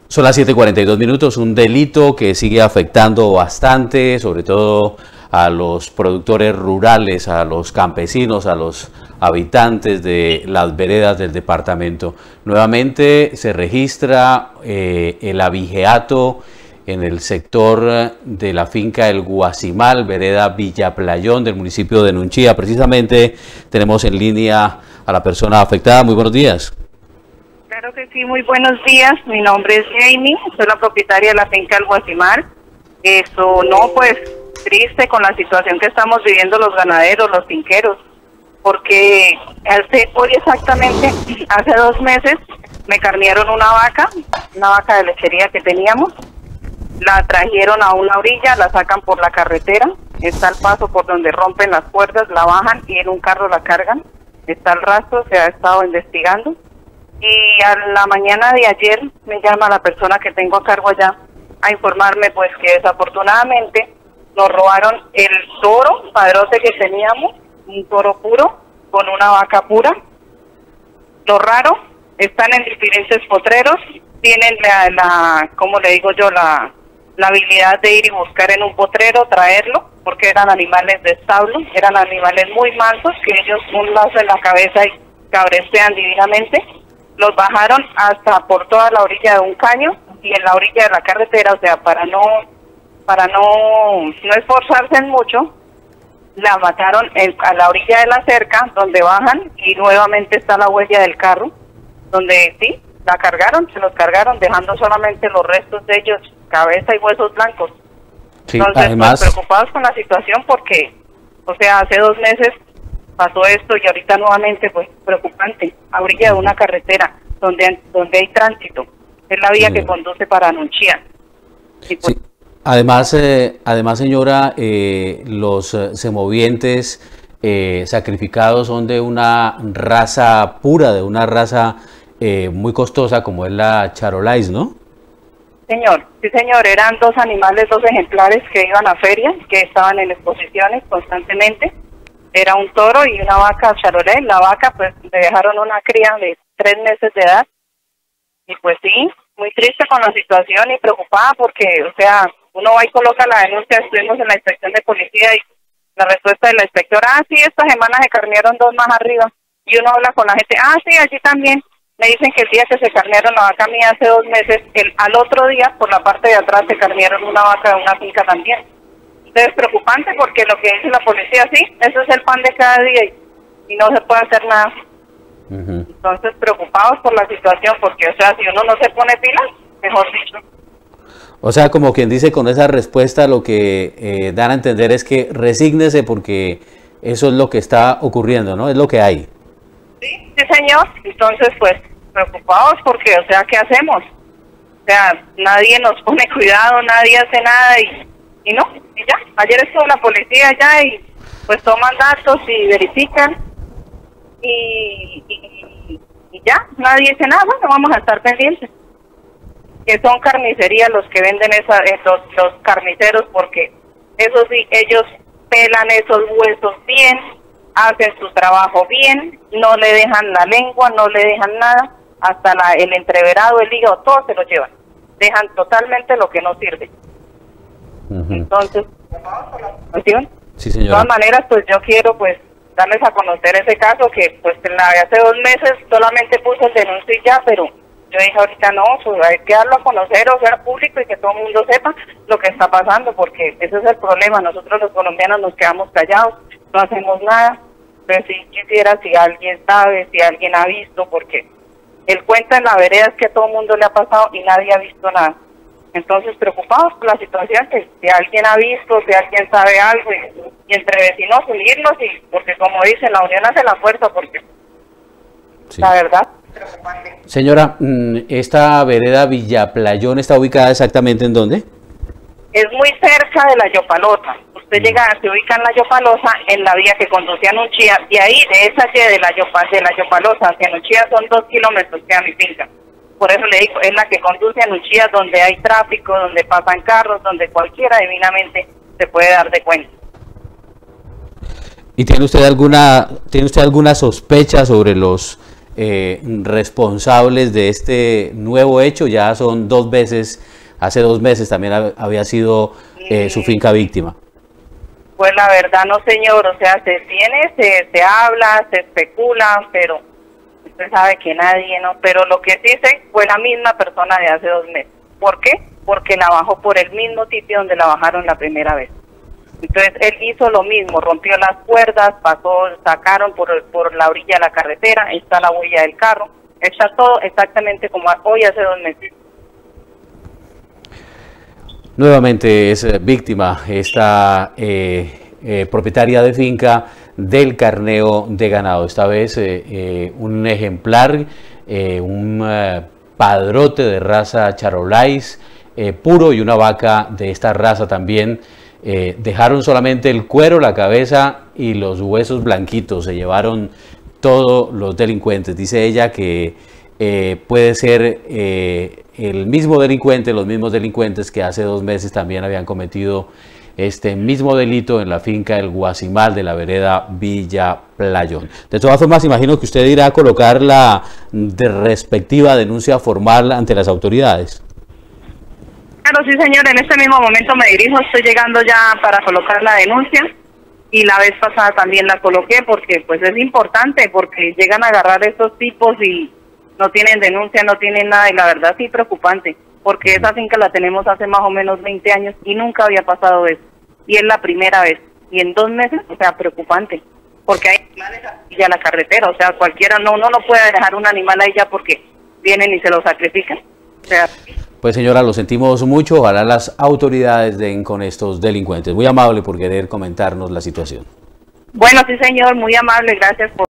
Son las 7:42, un delito que sigue afectando bastante, sobre todo a los productores rurales, a los campesinos, a los habitantes de las veredas del departamento. Nuevamente se registra el abigeato en el sector de la finca El Guasimal, vereda Villa Playón del municipio de Nunchía. Precisamente tenemos en línea a la persona afectada. Muy buenos días. Claro que sí, muy buenos días. Mi nombre es Jamie, soy la propietaria de la finca El Guasimal. Pues triste con la situación que estamos viviendo los ganaderos, los finqueros, porque hoy exactamente, hace 2 meses, me carnearon una vaca de lechería que teníamos, la trajeron a una orilla, la sacan por la carretera, está el paso por donde rompen las cuerdas, la bajan y en un carro la cargan, está el rastro, se ha estado investigando. Y a la mañana de ayer me llama la persona que tengo a cargo allá a informarme pues que desafortunadamente nos robaron el toro padrote que teníamos, un toro puro con una vaca pura. Lo raro, están en diferentes potreros, tienen como le digo yo, la habilidad de ir y buscar en un potrero, traerlo, porque eran animales de establo, eran animales muy mansos que ellos un lazo en la cabeza y cabrestean divinamente. Los bajaron hasta por toda la orilla de un caño y en la orilla de la carretera, o sea, para no esforzarse en mucho, la mataron a la orilla de la cerca, donde bajan, y nuevamente está la huella del carro, donde sí, se los cargaron, dejando solamente los restos de ellos, cabeza y huesos blancos. Sí, entonces, además, pues, preocupados con la situación porque, o sea, hace 2 meses pasó esto y ahorita nuevamente, pues, preocupante, a orilla de una carretera donde hay tránsito, es la vía que conduce para Nunchía. Y pues, sí. Además, señora, los semovientes sacrificados son de una raza pura, de una raza muy costosa como es la Charolais, ¿no? Sí señor, eran 2 animales, 2 ejemplares que iban a feria, que estaban en exposiciones constantemente. Era un toro y una vaca Charolais. La vaca pues le dejaron una cría de 3 meses de edad. Y pues sí, muy triste con la situación y preocupada porque, o sea, uno va y coloca la denuncia. Estuvimos en la inspección de policía y la respuesta de la inspectora, sí, esta semana se carnearon 2 más arriba. Y uno habla con la gente, sí, allí también. Me dicen que el día que se carnearon la vaca mía hace 2 meses, al otro día, por la parte de atrás, se carnearon una vaca de una finca también. Entonces, preocupante porque lo que dice la policía, sí, eso es el pan de cada día y no se puede hacer nada. Entonces, preocupados por la situación porque, o sea, si uno no se pone pilas, mejor dicho. O sea, como quien dice con esa respuesta, lo que dan a entender es que resígnese porque eso es lo que está ocurriendo, ¿no? Es lo que hay. Sí, señor. Entonces, pues, preocupados porque, o sea, ¿qué hacemos? O sea, nadie nos pone cuidado, nadie hace nada y no, y ya. Ayer estuvo la policía allá y pues toman datos y verifican y ya, nadie dice nada. Bueno, vamos a estar pendientes. Que son carnicerías los que venden los carniceros, porque eso sí, ellos pelan esos huesos bien, hacen su trabajo bien, no le dejan la lengua, no le dejan nada, hasta el entreverado, el hígado, todo se lo llevan. Dejan totalmente lo que no sirve. Entonces, sí, señora. De todas maneras, pues yo quiero pues darles a conocer ese caso que pues hace 2 meses solamente puse el denuncio y ya, pero yo dije ahorita no, pues hay que darlo a conocer, o sea, público, y que todo el mundo sepa lo que está pasando, porque ese es el problema. Nosotros los colombianos nos quedamos callados, no hacemos nada. Pero si quisiera, si alguien sabe, si alguien ha visto, porque el cuento en la vereda es que a todo el mundo le ha pasado y nadie ha visto nada. Entonces, preocupados por la situación, que si alguien ha visto, si alguien sabe algo, y entre vecinos unirnos, y porque como dicen, la unión hace la fuerza, porque sí, la verdad. Señora, ¿esta vereda Villa Playón está ubicada exactamente en dónde? Es muy cerca de la Yopalosa. Usted se ubica en la Yopalosa, en la vía que conduce a Nunchía, y ahí, de esa de la Yopalosa hacia Nunchía son 2 kilómetros que a mi finca. Por eso le digo, es la que conduce a Nunchía, donde hay tráfico, donde pasan carros, donde cualquiera divinamente se puede dar de cuenta. ¿Y tiene usted alguna sospecha sobre los responsables de este nuevo hecho? Ya son 2 veces, hace 2 meses también había sido su finca víctima. Pues la verdad no, señor, o sea, se habla, se especula, pero usted sabe que nadie, ¿no? Pero lo que sí sé fue la misma persona de hace 2 meses. ¿Por qué? Porque la bajó por el mismo sitio donde la bajaron la primera vez. Entonces él hizo lo mismo, rompió las cuerdas, sacaron por la orilla de la carretera, ahí está la huella del carro, está todo exactamente como hoy hace 2 meses. Nuevamente es víctima esta propietaria de finca del carneo de ganado. Esta vez un ejemplar, un padrote de raza charolais puro y una vaca de esta raza también. Dejaron solamente el cuero, la cabeza y los huesos blanquitos. Se llevaron todos los delincuentes. Dice ella que puede ser el mismo delincuente, los mismos delincuentes que hace 2 meses también habían cometido este mismo delito en la finca El Guasimal de la vereda Villa Playón. De todas formas, imagino que usted irá a colocar la respectiva denuncia formal ante las autoridades. Claro, sí, señor, en este mismo momento me dirijo, estoy llegando ya para colocar la denuncia y la vez pasada también la coloqué porque pues es importante, porque llegan a agarrar estos tipos y no tienen denuncia, no tienen nada, y la verdad sí preocupante, porque esa finca la tenemos hace más o menos 20 años y nunca había pasado eso, y es la primera vez, y en 2 meses, o sea, preocupante, porque hay animales a la carretera, o sea, cualquiera, uno no puede dejar un animal ahí ya porque vienen y se lo sacrifican, o sea. Pues señora, lo sentimos mucho, ojalá las autoridades den con estos delincuentes. Muy amable por querer comentarnos la situación. Bueno, sí señor, muy amable, gracias por